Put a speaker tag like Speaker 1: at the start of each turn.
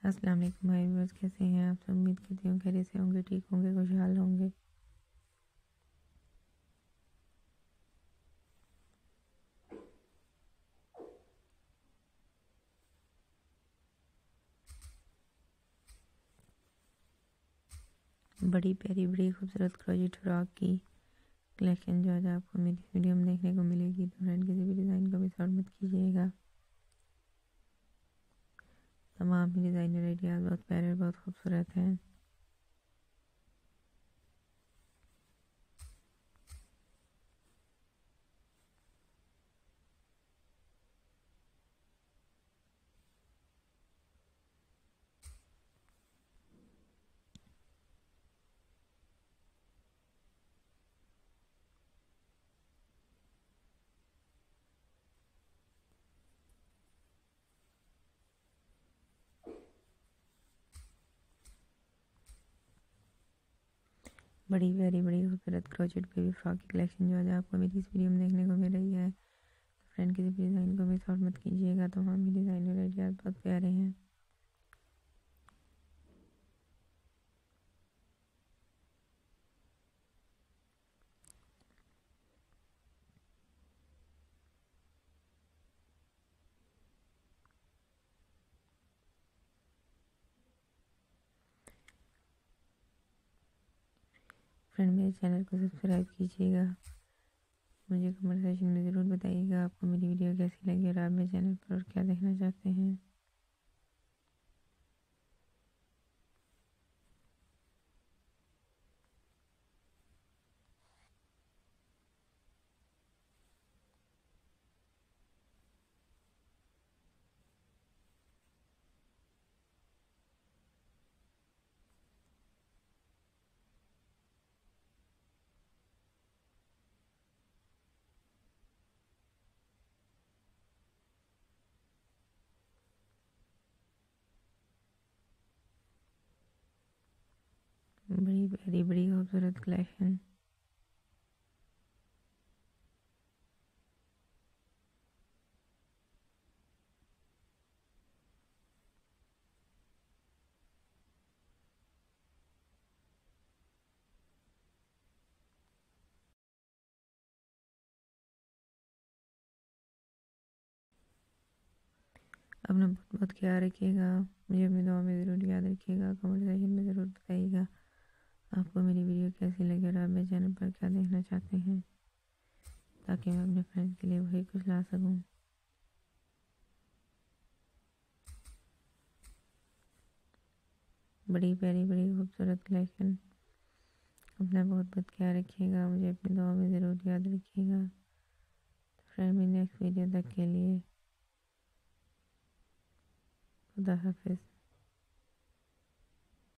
Speaker 1: अस्सलाम वालेकुम भाई बस कैसे हैं आप सब। उम्मीद करती हूँ खैरियत से होंगे, ठीक होंगे, खुशहाल होंगे। बड़ी प्यारी बड़ी खूबसूरत क्रोचेट फ्रॉक की कलेक्शन जो है आपको मेरी इस वीडियो में देखने को मिलेगी। तो फ्रेंड किसी भी डिज़ाइन को मिस आउट मत कीजिएगा। तमाम ही डिज़ाइनर आइडियाज़ बहुत प्यारे और बहुत खूबसूरत हैं। बड़ी प्यारी बड़ी खूबसूरत क्रोचेट बेबी फ्रॉक की कलेक्शन जो है आपको मेरी इस वीडियो में देखने को मिल रही है। तो फ्रेंड किसी भी डिज़ाइन को मिस आउट मत कीजिएगा। तमाम ही डिज़ाइनर आइडियाज़ बहुत प्यारे हैं। फ्रेंड मेरे चैनल को सब्सक्राइब कीजिएगा। मुझे कमेंट सेक्शन में ज़रूर बताइएगा आपको मेरी वीडियो कैसी लगी और आप मेरे चैनल पर और क्या देखना चाहते हैं। बड़ी प्यारी बड़ी खूबसूरत कलेक्शन। अपना बहुत बहुत ख्याल रखिएगा। मुझे अपनी दुआ में ज़रूर याद रखिएगा। कमेंट सेक्शन में ज़रूर बताइएगा आपको मेरी वीडियो कैसी लगी और आप मेरे चैनल पर क्या देखना चाहते हैं, ताकि मैं अपने फ्रेंड्स के लिए वही कुछ ला सकूं। बड़ी प्यारी बड़ी खूबसूरत कलेक्शन। अपना बहुत बहुत ख्याल रखिएगा। मुझे अपनी दुआ में ज़रूर याद रखिएगा। तो फ्रेंड मेरी नेक्स्ट वीडियो तक के लिए खुदा हाफिज़।